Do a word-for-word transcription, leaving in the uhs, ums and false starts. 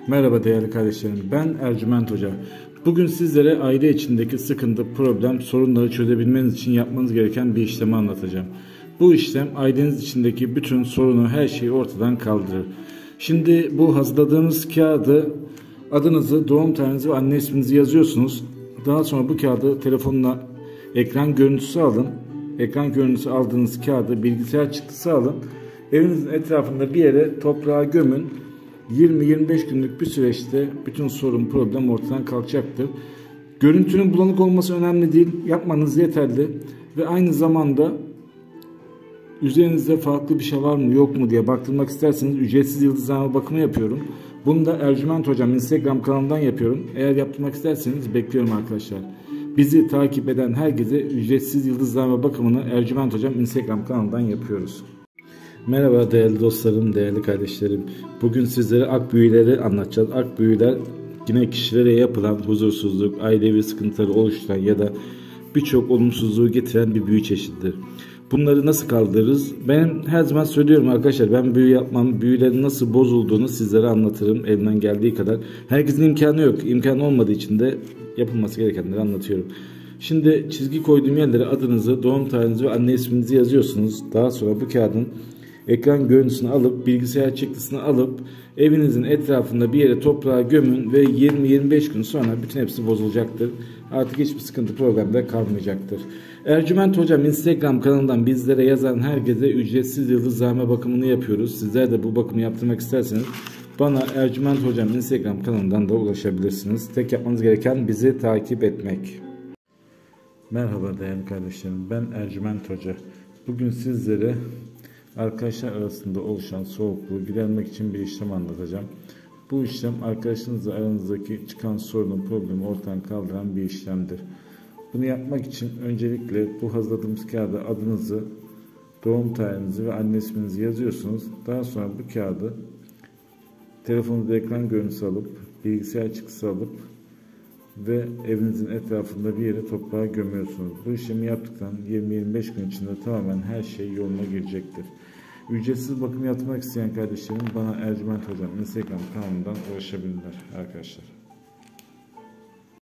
Merhaba değerli kardeşlerim, ben Ercüment Hoca. Bugün sizlere aile içindeki sıkıntı, problem, sorunları çözebilmeniz için yapmanız gereken bir işlemi anlatacağım. Bu işlem aileniz içindeki bütün sorunu, her şeyi ortadan kaldırır. Şimdi bu hazırladığımız kağıdı, adınızı, doğum tarihinizi ve anne isminizi yazıyorsunuz. Daha sonra bu kağıdı telefonla ekran görüntüsü alın. Ekran görüntüsü aldığınız kağıdı bilgisayar çıktısı alın. Evinizin etrafında bir yere toprağa gömün. yirmi yirmi beş günlük bir süreçte bütün sorun, problem ortadan kalkacaktır. Görüntünün bulanık olması önemli değil. Yapmanız yeterli. Ve aynı zamanda üzerinizde farklı bir şey var mı yok mu diye baktırmak isterseniz ücretsiz yıldızlama bakımı yapıyorum. Bunu da Ercüment Hocam Instagram kanalından yapıyorum. Eğer yaptırmak isterseniz bekliyorum arkadaşlar. Bizi takip eden herkese ücretsiz yıldızlama bakımını Ercüment Hocam Instagram kanalından yapıyoruz. Merhaba değerli dostlarım, değerli kardeşlerim. Bugün sizlere ak büyüleri anlatacağız. Ak büyüler yine kişilere yapılan huzursuzluk, ailevi sıkıntıları oluşturan ya da birçok olumsuzluğu getiren bir büyü çeşididir. Bunları nasıl kaldırırız? Ben her zaman söylüyorum arkadaşlar, ben büyü yapmam, büyülerin nasıl bozulduğunu sizlere anlatırım elimden geldiği kadar. Herkesin imkanı yok, imkanı olmadığı için de yapılması gerekenleri anlatıyorum. Şimdi çizgi koyduğum yerlere adınızı, doğum tarihinizi ve anne isminizi yazıyorsunuz. Daha sonra bu kağıdın ekran görüntüsünü alıp bilgisayar çıktısını alıp evinizin etrafında bir yere toprağa gömün ve yirmi yirmi beş gün sonra bütün hepsi bozulacaktır. Artık hiçbir sıkıntı problemde kalmayacaktır. Ercüment Hocam Instagram kanalından bizlere yazan herkese ücretsiz yıldızlama bakımını yapıyoruz. Sizler de bu bakımı yaptırmak isterseniz bana Ercüment Hocam Instagram kanalından da ulaşabilirsiniz. Tek yapmanız gereken bizi takip etmek. Merhaba değerli kardeşlerim, ben Ercüment Hoca. Bugün sizlere arkadaşlar arasında oluşan soğukluğu gidermek için bir işlem anlatacağım. Bu işlem arkadaşınızla aranızdaki çıkan sorunun, problemi ortadan kaldıran bir işlemdir. Bunu yapmak için öncelikle bu hazırladığımız kağıda adınızı, doğum tarihinizi ve anne isminizi yazıyorsunuz. Daha sonra bu kağıdı telefonunuzda ekran görüntüsü alıp, bilgisayar çıktısı alıp ve evinizin etrafında bir yere toprağa gömüyorsunuz. Bu işlemi yaptıktan yirmi yirmi beş gün içinde tamamen her şey yoluna girecektir. Ücretsiz bakım yapmak isteyen kardeşlerim bana Ercüment Hocam Instagram kanalından ulaşabilirler arkadaşlar.